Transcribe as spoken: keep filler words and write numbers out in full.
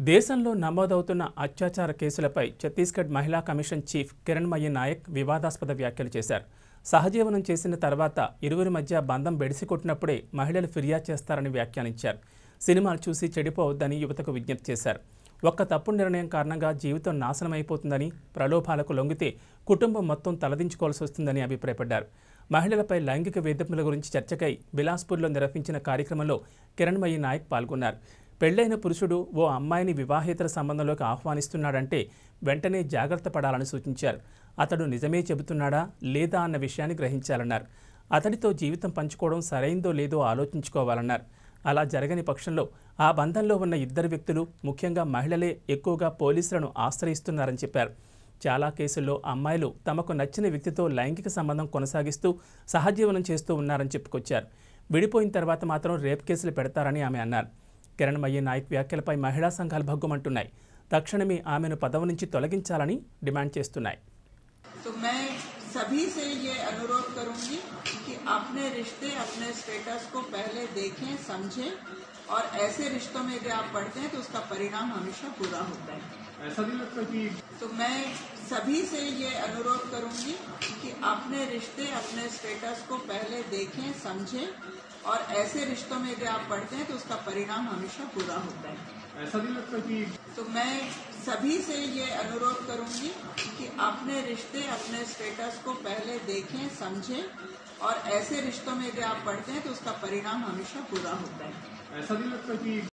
దేశంలో నమోదవుతున్న అత్యాచార కేసులపై ఛత్తీస్గఢ్ మహిళా కమిషన్ చీఫ్ కిరణ్మయి నాయక్ వివాదాస్పద వ్యాఖ్యలు చేశారు. సహజీవనం చేసిన తర్వాత ఇరువురి మధ్య బంధం బెడిసికొట్టినప్పుడే మహిళలు ఫిర్యాదు చేస్తారని వ్యాఖ్యానించారు. సినిమాలు చూసి చెడిపోవద్దని యువతకు విజ్ఞప్తి చేశారు. ఒక్క తప్పుడు నిర్ణయం కారణంగా జీవితం నాశనమైపోతుందని, ప్రలోభాలకు లొంగితే కుటుంబం మొత్తం తలదించుకోవాల్సి వస్తుందని అభిప్రాయపడ్డారు. మహిళలపై లైంగిక వేధింపుల గురించి చర్చకై బిలాస్పూర్లో నిర్వహించిన కార్యక్రమంలో కిరణ్మయి నాయక్ పాల్గొన్నారు. పెళ్లైన పురుషుడు ఓ అమ్మాయిని వివాహేతర సంబంధంలోకి ఆహ్వానిస్తున్నాడంటే వెంటనే జాగ్రత్త పడాలని సూచించారు. అతడు నిజమే చెబుతున్నాడా లేదా అన్న విషయాన్ని గ్రహించాలన్నారు. అతడితో జీవితం పంచుకోవడం సరైందో లేదో ఆలోచించుకోవాలన్నారు. అలా జరగని పక్షంలో ఆ బంధంలో ఉన్న ఇద్దరు వ్యక్తులు, ముఖ్యంగా మహిళలే ఎక్కువగా పోలీసులను ఆశ్రయిస్తున్నారని చెప్పారు. చాలా కేసుల్లో అమ్మాయిలు తమకు నచ్చిన వ్యక్తితో లైంగిక సంబంధం కొనసాగిస్తూ సహజీవనం చేస్తూ ఉన్నారని చెప్పుకొచ్చారు. విడిపోయిన తర్వాత మాత్రం రేప్ కేసులు పెడతారని ఆమె అన్నారు. కిరణ్మయి నాయక్ వ్యాఖ్యలపై మహిళా సంఘాలు భగ్గుమంటున్నాయి. తక్షణమే ఆమెను పదవి నుంచి తొలగించాలని డిమాండ్ చేస్తున్నాయి. तो मैं सभी से ये अनुरोध करूंगी कि अपने रिश्ते अपने स्टेटस को पहले देखें, समझें और ऐसे रिश्तों में यदि आप पढ़ते हैं तो उसका परिणाम हमेशा बुरा होता है। ऐसा नहीं लगता कि तो मैं सभी से ये अनुरोध करूंगी कि अपने रिश्ते अपने स्टेटस को पहले देखें, समझें और ऐसे रिश्तों में यदि आप पढ़ते हैं तो उसका परिणाम हमेशा बुरा होता है। ऐसा नहीं लगता कि तो मैं सभी से ये अनुरोध करूंगी कि अपने रिश्ते अपने स्टेटस को पहले देखें, समझें और ऐसे रिश्तों में यदि आप पढ़ते हैं तो उसका परिणाम हमेशा बुरा होता है। ऐसा नहीं लगता कि